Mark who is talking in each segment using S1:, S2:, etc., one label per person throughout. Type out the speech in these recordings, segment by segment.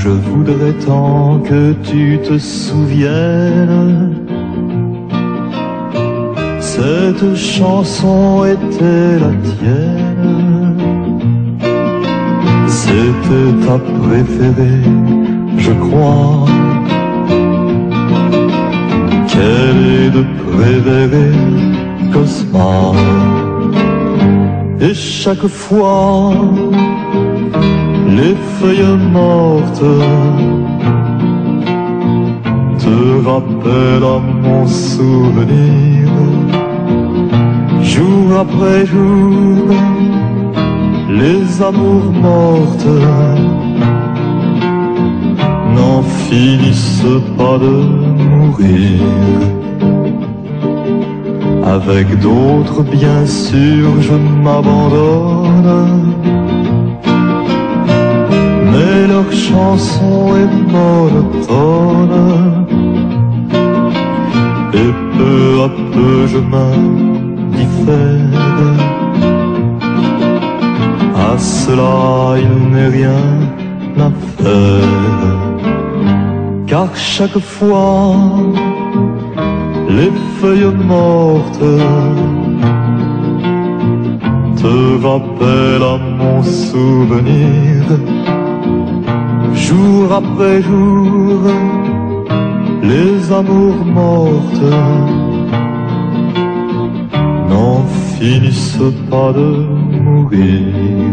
S1: Je voudrais tant que tu te souviennes, cette chanson était la tienne. C'était ta préférée, je crois. Quelle est de préférée, Cosma. Et chaque fois, les feuilles mortes te rappellent à mon souvenir. Jour après jour, les amours mortes n'en finissent pas de mourir. Avec d'autres, bien sûr, je m'abandonne, mais leur chanson est monotone. Et peu à peu je m'indiffère. À cela il n'est rien à faire, car chaque fois les feuilles mortes te rappellent à mon souvenir. Jour après jour, les amours mortes n'en finissent pas de mourir.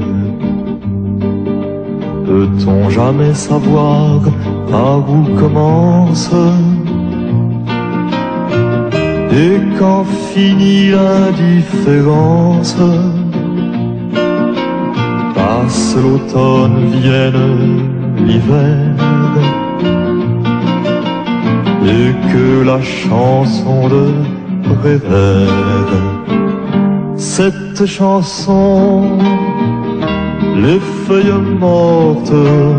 S1: Peut-on jamais savoir par où commence et quand finit l'indifférence? Passe l'automne, vienne l'hiver, et que la chanson de Prévert, cette chanson, les feuilles mortes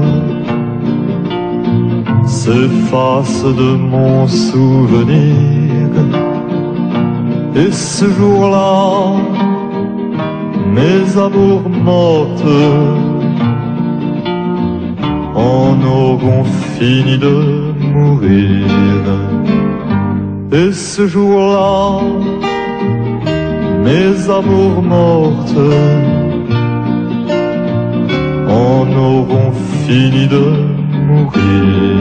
S1: s'effacent de mon souvenir. Et ce jour-là, mes amours mortes en auront fini de mourir. Et ce jour-là, mes amours mortes en auront fini de mourir.